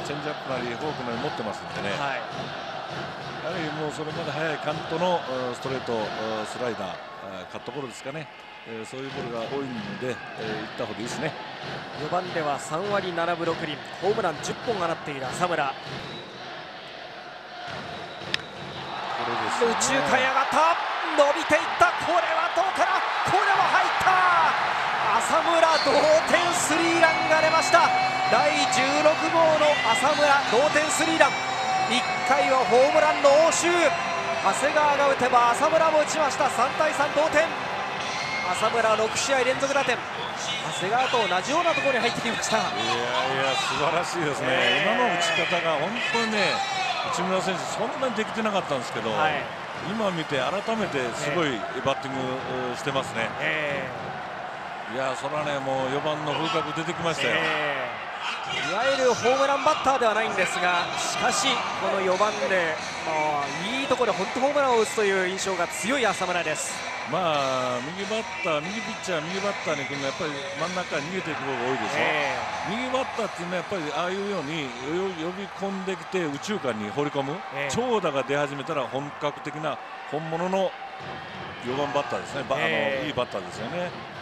チェンジアップなりフォークなり持ってますんでね、 はい、 やはりもうそれまで速いカントのストレート、スライダー、カットボールですかね、そういうボールが多いんで、いった方がいいですね。 4番では3割7分6厘、ホームラン10本放っている浅村。 これです右よね。 中間へ上がった、伸びていった、これはどうかな、これも入った、浅村同点スリーランが出ました。第16号の浅村同点スリーラン、1回はホームランの応酬、長谷川が打てば浅村も打ちました。3対3同点、浅村6試合連続打点、長谷川と同じようなところに入ってきました。 いやいや素晴らしいですね、今の打ち方が本当にね、内村選手そんなにできてなかったんですけど、はい、今見て改めてすごいバッティングしてますね。いやそれはね、もう4番の風格出てきましたよ。 いわゆるホームランバッターではないんですが、しかしこの4番で、いいところで本当ホームランを打つという印象が強い浅村です。 まあ右バッター、右ピッチャー、右バッターに来るのはやっぱり真ん中に逃げていく方が多いでしょ。右バッターっていうのはやっぱりああいうように呼び込んできて右中間に放り込む、長打が出始めたら本格的な本物の4番バッターですね。いいバッターですよね。